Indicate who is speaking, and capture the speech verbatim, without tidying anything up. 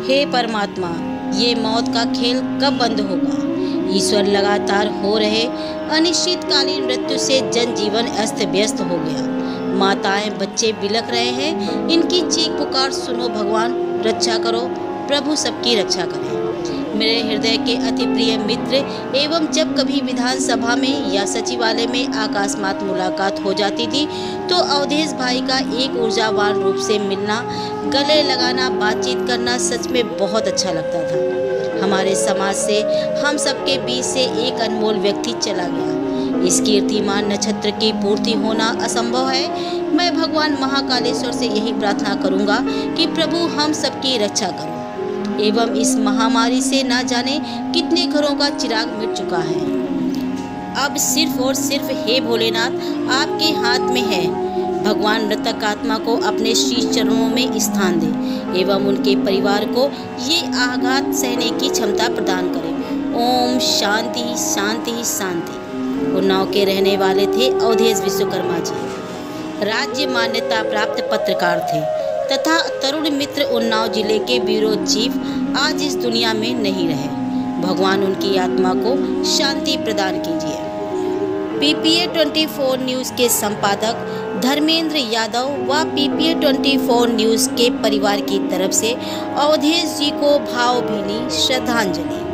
Speaker 1: हे परमात्मा, ये मौत का खेल कब बंद होगा। ईश्वर लगातार हो रहे अनिश्चितकालीन मृत्यु से जनजीवन अस्त व्यस्त हो गया। माताएं बच्चे बिलख रहे हैं, इनकी चीख पुकार सुनो भगवान, रक्षा करो प्रभु, सबकी रक्षा करें। मेरे हृदय के अति प्रिय मित्र एवं जब कभी विधानसभा में या सचिवालय में अकस्मात मुलाकात हो जाती थी तो अवधेश भाई का एक ऊर्जावान रूप से मिलना, गले लगाना, बातचीत करना सच में बहुत अच्छा लगता था। हमारे समाज से, हम सबके बीच से एक अनमोल व्यक्ति चला गया। इस कीर्तिमान नक्षत्र की पूर्ति होना असंभव है। मैं भगवान महाकालेश्वर से यही प्रार्थना करूंगा कि प्रभु हम सबकी रक्षा करो एवं इस महामारी से ना जाने कितने घरों का चिराग मिट चुका है। अब सिर्फ और सिर्फ हे भोलेनाथ आपके हाथ में है। भगवान मृतक आत्मा को अपने शीश चरणों में स्थान दे एवं उनके परिवार को ये आघात सहने की क्षमता प्रदान करे। ओम शांति शांति शांति। उन्नाव के रहने वाले थे अवधेश विश्वकर्मा जी। राज्य मान्यता प्राप्त पत्रकार थे तथा तरुण मित्र उन्नाव जिले के ब्यूरो चीफ आज इस दुनिया में नहीं रहे। भगवान उनकी आत्मा को शांति प्रदान कीजिए। पीपीए चौबीस न्यूज़ के संपादक धर्मेंद्र यादव व पीपीए चौबीस न्यूज़ के परिवार की तरफ से अवधेश जी को भावभीनी श्रद्धांजलि।